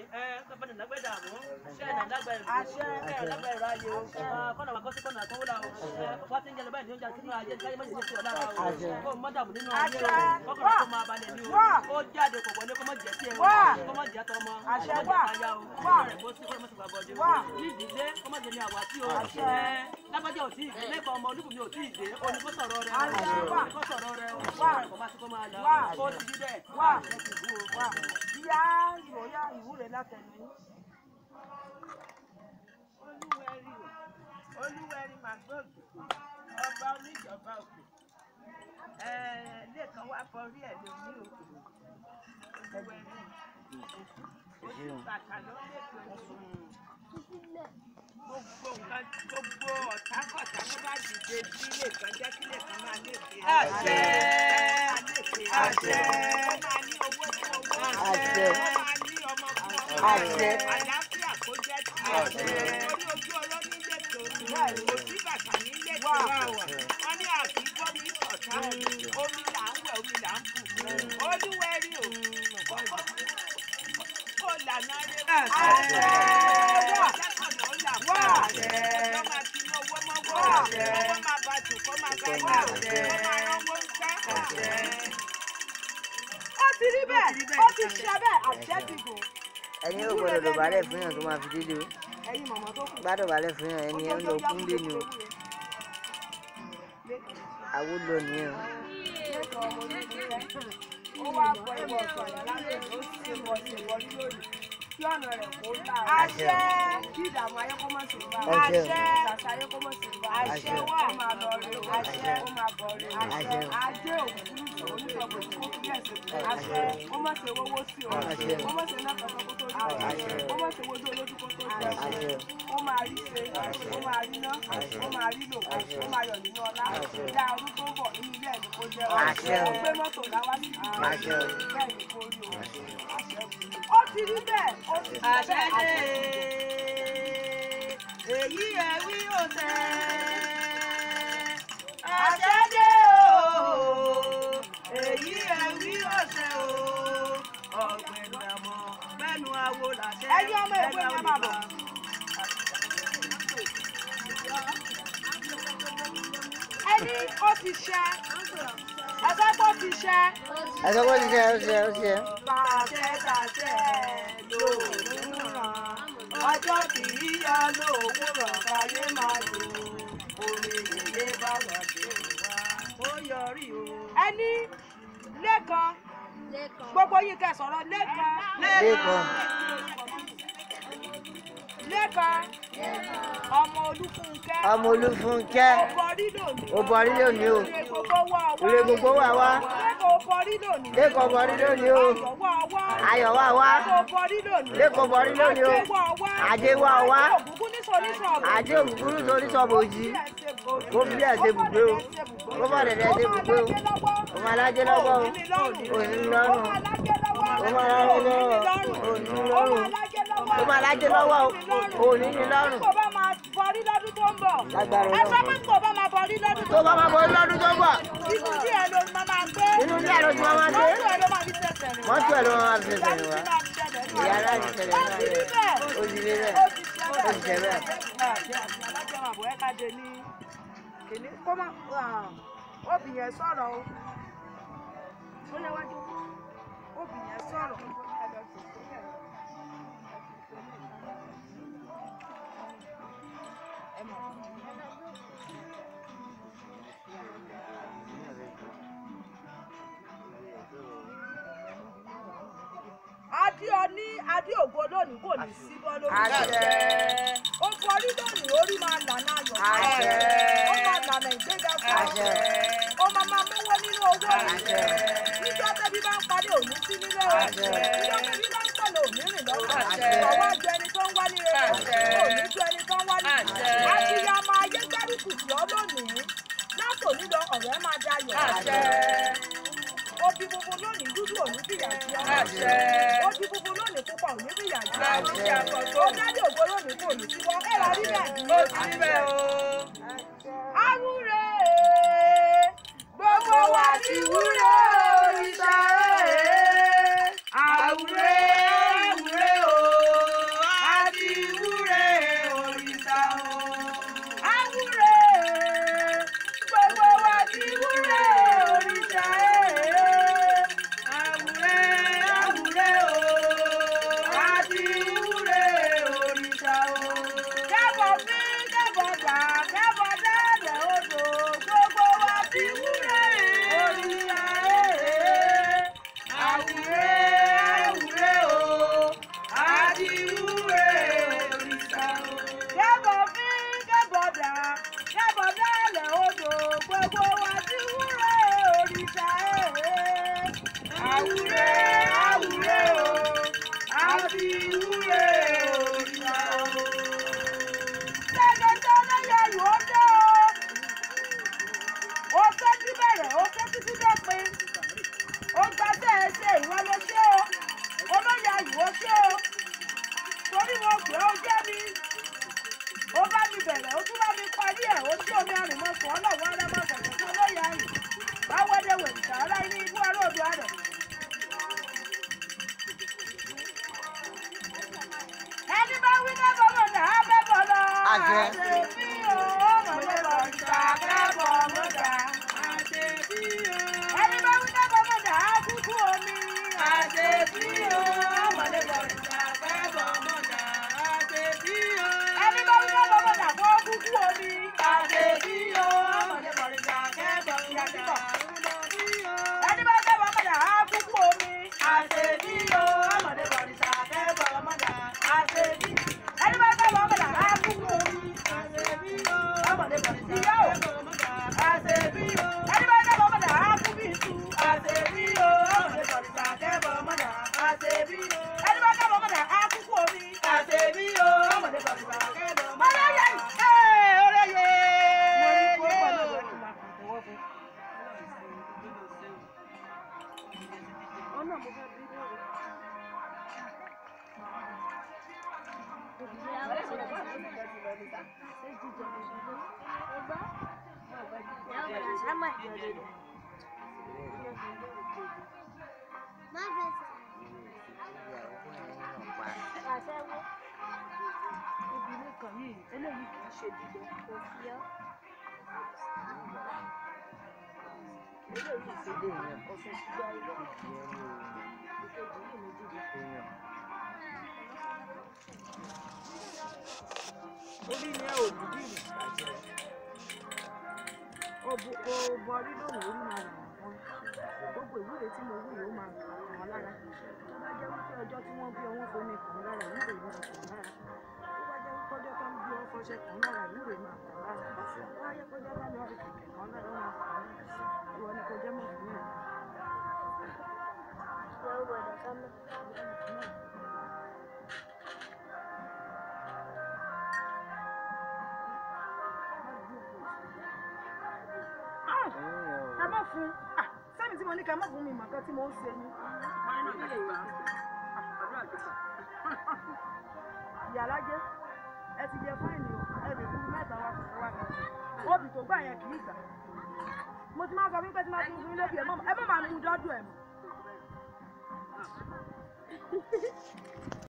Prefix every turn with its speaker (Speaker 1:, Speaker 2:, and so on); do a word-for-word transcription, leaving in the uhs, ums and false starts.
Speaker 1: ẹ kọ́ni lágbẹ́ dààmú ṣé ẹ̀ lágbẹ́ ìlú ẹ̀ lágbẹ́ ìlú ayé o kọ́nà wà kọ́sí kọ́nà àtọ́wọ́lá o wọ́n ti ń jẹun báyìí ní oúnjẹ sínú ayé káyé mọ́jẹ̀ sí ọ̀la o kó mọ́dàmù nínú ayé o kọ́kọ́rọ́ tó máa balẹ̀ ní o ó jáde kò wọlé kó mọ́ jẹ́ sí ẹ kó mọ́ jẹ́ tọmọ kó mọ́ jẹ́ káyà o kó rẹ̀ bó sí kó mọ́ sí gbàgbọ́dé o ní ìdílé kó mọ́ jẹ́ ní àwàtí o lágbájá ò tí ì dé lẹ́kọ̀ọ́ ọmọ olúbùnmi ò tí ì dé o ní kó sọ̀rọ̀ rẹ o ní kó sọ̀rọ̀ rẹ o kó má sí kó máa lọ kó ti rí bẹ́ẹ̀ wá
Speaker 2: ìyá ìròyà ìwúre látẹnu yín.
Speaker 3: olúwẹ̀rí olúwẹ̀rí màgbọ́ọ̀gì ọba oníjọba òkè lẹ́ẹ̀kan wá fọrí ẹ̀ lómi òkè olúwẹ̀rí oṣù bàtà ló lẹ́kọ̀ọ́ gbogbo nǹkan gbogbo ọ̀tá kọ̀tà ló bá dìde sí lẹ́ẹ̀kan jẹ́ kí lẹ́ẹ̀kan máa lè fi
Speaker 2: àṣẹ
Speaker 3: àṣẹ ó máa ní owó fún owó
Speaker 2: àṣẹ
Speaker 3: ó máa ní ọmọ fún ọmọ
Speaker 2: àṣẹ
Speaker 3: àlàáfíà kó jẹ́ ti àṣẹ orí ojú ọlọ́ nílé tó ní òsì bàtà nílé tó wọ́n ní àkíkọ́ ní ọ̀tá omi là ń wẹ̀ omi là ń bù olúwẹ̀rí o kó lànà rẹ̀ àṣẹ lẹ́kọ̀ọ́nà ó là wá àṣẹ máa ti ní owó mọ́wọ́ owó máa bá tù kó máa bá yà ó máa ránwó ń ká àṣẹ.
Speaker 2: ó ti rí bẹ́ẹ̀ ó ti ṣe bẹ́ẹ̀ àṣẹ ti gùn.
Speaker 4: ẹni ò gbọdọ̀ dọ̀bálẹ̀ fún yàn tó máa fi dídì o
Speaker 2: ẹ̀yin mọ̀mọ́ tó kù.
Speaker 4: bá dọ̀bálẹ̀ fún yàn ẹni ẹ̀ ń lọ kún lé ni o àwùlọ nìyẹn o.
Speaker 2: ó wá bọ ìwọ sọ̀rọ̀ lálẹ́ ó sì wọ ìwọ lórí kí ọ̀nà rẹ̀ kó là àṣẹ kí ìdààmú ayé kó má ṣe bá àṣẹ ìdàṣà ayé kó má ṣe bá àṣẹ wà ó máa lọ rẹ àṣẹ ó máa bọ̀ rẹ àṣẹ ajé òkúrú oníṣòwò tí kò fi ẹ̀sìn àṣẹ ó má ṣe wọ́wọ́ sí o ó má ṣe náà kọ́kọ́ kó tó di ó má ṣe wọ́dọ̀ olójú kó tó di ó máa rí ṣe ó máa rí ná ó máa rí lò ó máa yọ̀ nínú ọlá ìdá ọdún tó ń bọ̀ nínú ilé ẹ̀ ní kó jẹ́ ó gbé mọ́tò láwá sí bẹ́ẹ̀ ni kó rí o ó ti rí bẹ́ẹ̀ ó ti rí bẹ́ẹ̀ àṣẹ
Speaker 3: èyí ẹ wí òtẹ́
Speaker 2: àṣẹ dé
Speaker 3: o èyí ẹ wí òtẹ́ o ọ̀gbìn ìdààmú mẹ́nu awo làṣẹ
Speaker 2: ẹni ọmọ ìwé ni ẹ máa bọ̀. ẹni ó ti ṣe ẹsẹ̀ pọ̀ ti ṣe.
Speaker 4: ẹsẹ̀ pọ̀ ti ṣe ó ṣe ó ṣe.
Speaker 2: tàṣẹ tàṣẹ lòwúrọ̀ ọjọ́ kì í yọ lòwúrọ̀ káyé máa lò omi ìdílé bá wà dé wá ó yọrí o. ẹni lẹ́kan gbogbo yín kẹ́ sọ̀rọ̀ lẹ́kan.
Speaker 4: lẹ́kan.
Speaker 2: lẹ́kan ọmọ olúfúnkẹ́.
Speaker 4: ọmọ olúfúnkẹ́.
Speaker 2: ó bọrí lónìí.
Speaker 4: ó bọrí lónìí o.
Speaker 2: ire gbogbo wà wá.
Speaker 4: ire gbogbo wà wá.
Speaker 2: lẹ́kan ó bọrí lónìí.
Speaker 4: lẹ́kan ó bọrí lónìí o.
Speaker 2: ayọ̀ wà wá.
Speaker 4: ayọ̀ wà wá.
Speaker 2: lẹ́kan ó bọrí lónìí.
Speaker 4: lẹ́kan ó bọrí lónìí o.
Speaker 2: ajé wà wá.
Speaker 4: ajé wà wá.
Speaker 2: ajé ògúngún ní soníṣọ̀bù.
Speaker 4: ajé ògúngún ní soníṣọ̀bù òjì. kó bí ẹsẹ̀ bùgbé o. kó bá dẹ̀dẹ̀ ẹsẹ̀ bùgbé o. kó máa lájẹ́ lọ́wọ́ o. òní lọ́rùn. kó máa lájẹ́ lọ́wọ́ o. òní lọ́rùn. kó máa lájẹ́ lọ́wọ́ o. òní ní lọ́rùn.
Speaker 2: kó bá máa bọrí lọ́dún tó ń bọ̀.
Speaker 4: lágbára
Speaker 2: ẹ sọ pé kó bá máa bọrí lọ́dún tó
Speaker 4: tó
Speaker 2: ń
Speaker 4: bá
Speaker 2: bọ̀.
Speaker 4: máa bọrí lọ́dún tó ń bọ̀.
Speaker 2: inú díẹ̀ ló máa máa gbé.
Speaker 4: inú díẹ̀ ló ti máa máa gbé.
Speaker 2: mọ́tò ẹ̀ ló máa fi tẹ̀sẹ̀ rìn wá.
Speaker 4: mọ́tò ẹ̀ ló máa fi tẹ̀sẹ̀ rìn wá. ìyá aláàjì tẹ̀lé náà rẹ̀ ó ti rí bẹ́ẹ̀ ó ti ṣe bẹ́ẹ̀.
Speaker 2: alájọ àbọ̀ ẹ̀ ká dé ní kìnní kó má obì yẹn sọ̀rọ̀ o. ó léwájú obì yẹn sọ̀rọ̀. Adéọní Adéògo lónìí kò ní sí bọ́ lórí
Speaker 4: àṣẹ.
Speaker 2: ó borí lónìí orí máa lànà ayọ̀
Speaker 4: àṣẹ.
Speaker 2: ó máa lànà ìgbéga fún
Speaker 4: àṣẹ.
Speaker 2: ó máa máa mówó nínú owó
Speaker 4: àṣẹ.
Speaker 2: níjọ́ tẹ́bí bá ń parí òní sí nílé o
Speaker 4: àṣẹ.
Speaker 2: níjọ́ tẹ́bí bá ń pẹ̀lú òní rìn lọ́wọ́
Speaker 4: àṣẹ.
Speaker 2: ọwọ́ ju ẹni tó ń wá ní rere òní ju ẹni tó ń wá ní
Speaker 4: àṣẹ.
Speaker 2: àṣìyàmọ ayé gbárùkù tí ọ lónìí látòní lọ ọ̀rẹ́ máa dayọ̀
Speaker 4: àṣẹ.
Speaker 2: Obi funfun lónìí dúdú òní fìyà jẹ ọ́.
Speaker 4: àṣẹ.
Speaker 2: Obi funfun lónìí pupa òní fìyà jẹ ọ́.
Speaker 4: àṣẹ.
Speaker 2: Ó dájú ògbó lónìí kò ní síbọ̀. Ẹ rà rí bẹ́ẹ̀.
Speaker 4: ó ti rí bẹ́ẹ̀ o.
Speaker 2: Arúre gbogbo wa ti wúre òrìṣà rẹ̀.
Speaker 4: àwúrẹ́ àwúrẹ́ o.
Speaker 3: fi wúre òrìṣà o.
Speaker 2: Ṣẹ́gẹ́dẹ́ olóyè yìí ó dé o. Ó fẹ́ tí bẹ̀rẹ̀, ó fẹ́ títí dópin. Ó gba bẹ́ẹ̀ ṣe ìwọ ló ṣe o. Olóyè yìí ó ṣe o. Torí mo pè ó jẹ́ mi. Ó bá mi bẹ̀rẹ̀, ó tún bá mi parí ẹ̀, ó tí omi àrìmọ́sùn ọlọ́wọ́ ẹlẹ́mọ̀sọ̀tẹ̀ tó olóyè yìí. Báwo dé wèrè ara ní ibú aróòdù àrẹ̀. Ẹni bá wí ní bọ́bọ̀ náà bẹ́ bọ̀ lọ. Àṣẹ bí o, ọmọdé bọ̀ ìta kẹ́bọ̀ mọ́ta. Àṣẹ bí o. Ẹni bá wí ní bọ́bọ̀ náà kúkú omi. Àṣẹ bí o, ọmọdé bọ̀ ìta kẹ́bọ̀ mọ́ta. Àṣẹ bí o. Ẹni bá wí ní bọ́bọ̀ náà kọ́ kúkú omi. Àṣẹ bí o, ọmọdé bọ̀ ìta kẹ́bọ̀ mọ́ta. Ẹni bá fẹ́ bọ́ mọ́ta á kúkú omi. Àṣẹ bí o, ọmọdé bọ̀ ìta kẹ́bọ̀ mọ́ta. Àṣẹ bí. Ẹni bá fẹ́ bọ́ mọ́ta á kúkú omi. Àṣẹ bí o, ọmọdé bọ̀ ìta kẹ́bọ̀ mọ́ta. Àṣẹ bí o. Ẹni bá fẹ́ bọ́ mọ́ta á kú bí iṣu. Àṣẹ bí o, ọmọdé bọ̀ ìta kẹ́bọ̀ mọ́ta. Àṣẹ bí o. Ẹni bá fẹ́ bọ́ mọ́ta á kúkú omi. Àṣẹ bí o, ọmọdé bọ̀ ìta kẹ́bọ̀ mọ́ta. Olóyè! Ẹ́ olóyè! Ọ̀nà mo fẹ́ bí lóore. Obìnrin kan yìí, eléyìí kì í ṣe dídọ̀. Kò fi ọ́. Eléyìí ṣe dé ìyẹn. Ọ̀sẹ̀ ti gbá ilé. Ìkejì yìí ni dídọ̀. Orí yẹn ò dúdú ìrìn àjẹ́. Kò bọrí lónìí orí máa rà wọ́n. Gbogbo ìwúre tí mo wú yìí ó máa rà wọ́n lára. Tó bá jẹ́ wípé ọjọ́ tí wọ́n bí ọwọ́ fún mi kàn lára, ìwúre máa kàn lára. Tó bá jẹ́ wípé ọjọ́ tó ń bí ọwọ́ fọṣẹ kàn lára, ìwúre máa kàn lára. Tó bá yẹ kó jẹ́ bá mi ọ̀rẹ́ kẹ̀kẹ́ kàn lára, ó máa kàn lára. Ìwọ ni kò jẹ́ mọ̀ fún mi. Ìwọ gbọ́dọ̀ ká mọ́. Ẹ má fún sẹ́mi tí mo ní ká má fún mi màkà tí mo ń ṣe ni. Ìyálájé ẹ ti jẹ fáìnì o ẹ lè fún mẹ́ta wá fún wa kan. Obì tó gbà yẹn kì í gbà. Mo ti máa sọ fún pé tí máa fún fún lóbi ẹ mọ́ ẹ má máa mú dọ́dún ẹ̀ mọ́.